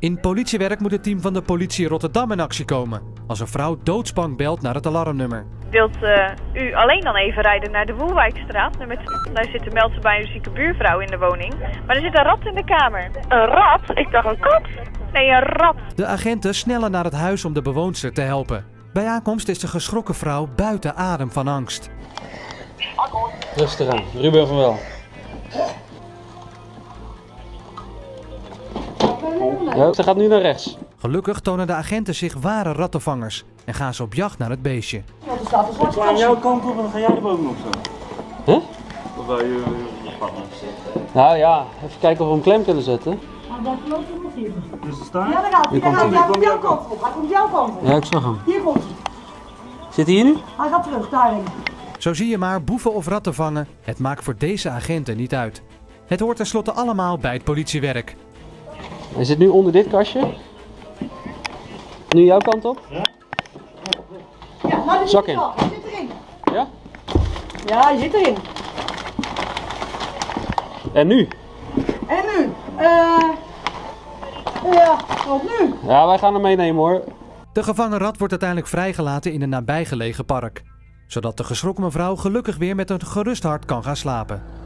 In politiewerk moet het team van de politie Rotterdam in actie komen als een vrouw doodsbang belt naar het alarmnummer. Wilt u alleen dan even rijden naar de Woelwijkstraat? Daar zit een meld bij een zieke buurvrouw in de woning. Maar er zit een rat in de kamer. Een rat? Ik dacht een kat. Nee, een rat. De agenten snellen naar het huis om de bewoonster te helpen. Bij aankomst is de geschrokken vrouw buiten adem van angst. Rustig aan, Ruben van Wel. Ja, ze gaat nu naar rechts. Gelukkig tonen de agenten zich ware rattenvangers en gaan ze op jacht naar het beestje. Ik ga aan jouw kant op en dan ga jij er bovenop zo. Huh? Of wij Nou ja, even kijken of we hem klem kunnen zetten. Dus er staan? Ja, daar gaat hij. Hij komt jouw kant op. Hij komt jouw kant op. Ja, ik zag hem. Hier komt hij. Zit hij hier nu? Hij gaat terug, daarheen. Zo zie je maar, boeven of ratten vangen, het maakt voor deze agenten niet uit. Het hoort tenslotte allemaal bij het politiewerk. Hij zit nu onder dit kastje. Nu jouw kant op. Ja, nou, die Zak zit in. er al. Hij zit erin. Ja? Ja, hij zit erin. En nu? En nu? Ja, wat nu? Ja, wij gaan hem meenemen hoor. De gevangen rat wordt uiteindelijk vrijgelaten in een nabijgelegen park, zodat de geschrokken mevrouw gelukkig weer met een gerust hart kan gaan slapen.